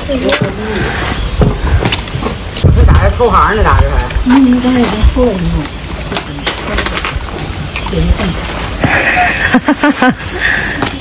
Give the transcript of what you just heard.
这打的投行呢，打的还。 这还是后呢。哈哈哈哈。